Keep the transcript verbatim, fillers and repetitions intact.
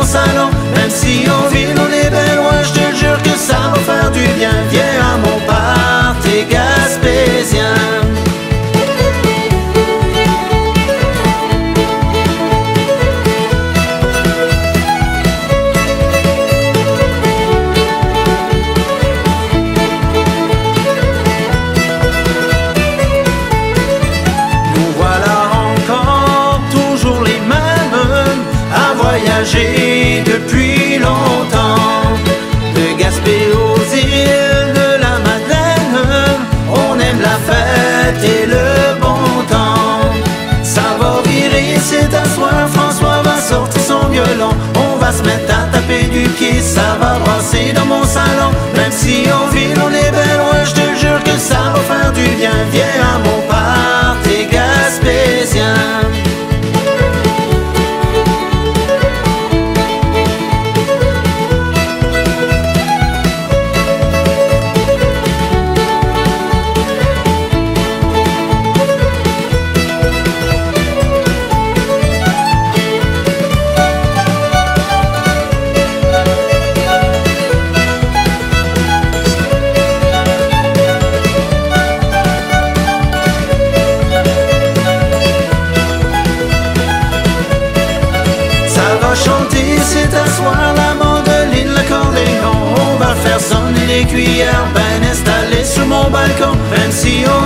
mon salon. Même si en ville on est bien loin, je te jure que ça va faire du bien. Viens à mon party gaspésien. Depuis longtemps, de Gaspé aux îles de la Madeleine, on aime la fête et le bon temps. Ça va virer, c'est à soir, François va sortir son violon. On va se mettre à taper du pied, ça va brasser dans mon salon. Même si en ville on est bien loin, je te jure que ça va faire du bien. Viens à mon party gaspésien. Chanter, c'est asseoir la mandoline, l'accordéon. On va faire sonner les cuillères, ben installées sur mon balcon. Même si on